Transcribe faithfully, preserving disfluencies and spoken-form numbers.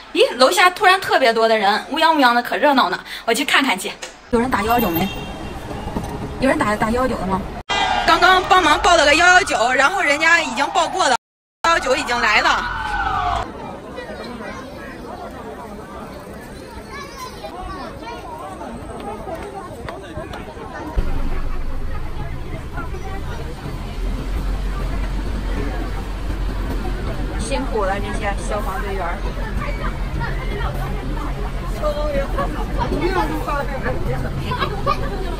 咦，楼下突然特别多的人，乌泱乌泱的，可热闹呢。我去看看去。有人打幺幺九没？有人打打幺幺九的吗？刚刚帮忙报了个幺幺九，然后人家已经报过了，幺幺九已经来了。辛苦了这些消防队员。消防员，不要发